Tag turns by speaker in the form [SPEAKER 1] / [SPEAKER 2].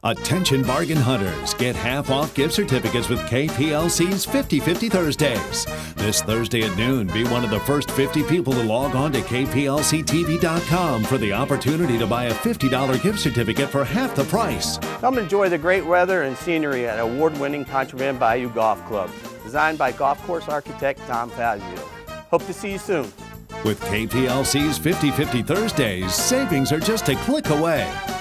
[SPEAKER 1] Attention bargain hunters, get half off gift certificates with KPLC's 50/50 Thursdays. This Thursday at noon, be one of the first 50 people to log on to KPLCTV.com for the opportunity to buy a $50 gift certificate for half the price.
[SPEAKER 2] Come enjoy the great weather and scenery at award-winning Contraband Bayou Golf Club, designed by golf course architect Tom Fazio. Hope to see you soon.
[SPEAKER 1] With KPLC's 50/50 Thursdays, savings are just a click away.